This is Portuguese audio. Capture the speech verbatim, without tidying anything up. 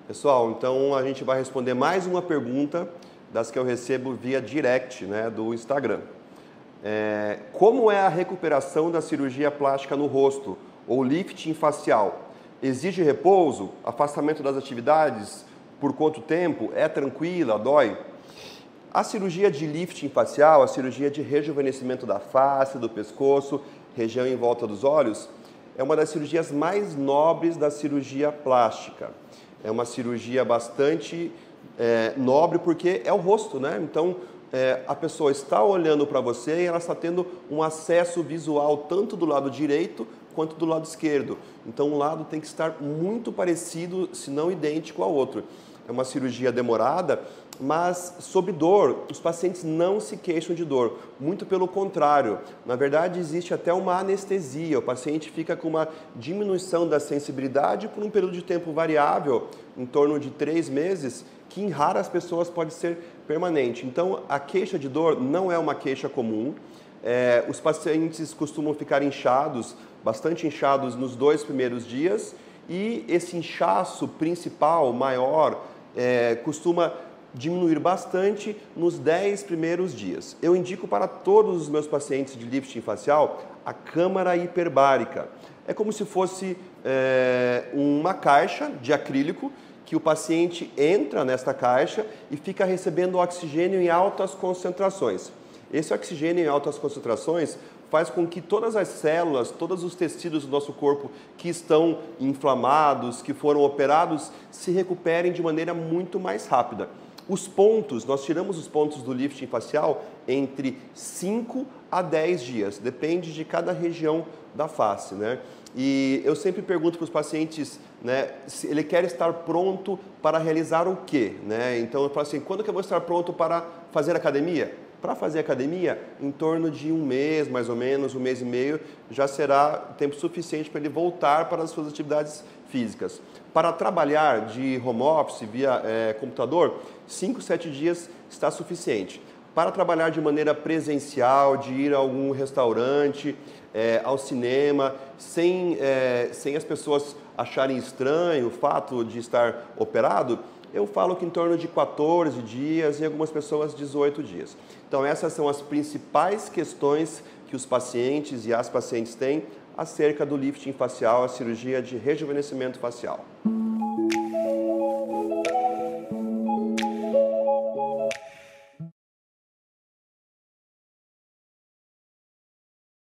Pessoal, então a gente vai responder mais uma pergunta das que eu recebo via direct, né, do Instagram. É, como é a recuperação da cirurgia plástica no rosto ou lifting facial? Exige repouso? Afastamento das atividades? Por quanto tempo? É tranquila? Dói? A cirurgia de lifting facial, a cirurgia de rejuvenescimento da face, do pescoço, região em volta dos olhos, é uma das cirurgias mais nobres da cirurgia plástica. É uma cirurgia bastante é, nobre porque é o rosto, né? Então, é, a pessoa está olhando para você e ela está tendo um acesso visual tanto do lado direito quanto do lado esquerdo. Então, um lado tem que estar muito parecido, se não idêntico ao outro. É uma cirurgia demorada, mas sob dor, os pacientes não se queixam de dor, muito pelo contrário. Na verdade, existe até uma anestesia, o paciente fica com uma diminuição da sensibilidade por um período de tempo variável, em torno de três meses, que em raras pessoas pode ser permanente. Então, a queixa de dor não é uma queixa comum. É, os pacientes costumam ficar inchados, bastante inchados nos dois primeiros dias, e esse inchaço principal, maior, é, costuma diminuir bastante nos dez primeiros dias. Eu indico para todos os meus pacientes de lifting facial a câmara hiperbárica. É como se fosse é, uma caixa de acrílico que o paciente entra nesta caixa e fica recebendo oxigênio em altas concentrações. Esse oxigênio em altas concentrações faz com que todas as células, todos os tecidos do nosso corpo que estão inflamados, que foram operados, se recuperem de maneira muito mais rápida. Os pontos, nós tiramos os pontos do lifting facial entre cinco a dez dias, depende de cada região da face, né? E eu sempre pergunto para os pacientes, né, se ele quer estar pronto para realizar o quê, né? Então eu falo assim, quando que eu vou estar pronto para fazer academia? Para fazer academia, em torno de um mês, mais ou menos, um mês e meio, já será tempo suficiente para ele voltar para as suas atividades físicas. Para trabalhar de home office, via é, computador, cinco, sete dias está suficiente. Para trabalhar de maneira presencial, de ir a algum restaurante, é, ao cinema, sem, é, sem as pessoas acharem estranho o fato de estar operado, eu falo que em torno de quatorze dias e algumas pessoas dezoito dias. Então essas são as principais questões que os pacientes e as pacientes têm acerca do lifting facial, a cirurgia de rejuvenescimento facial.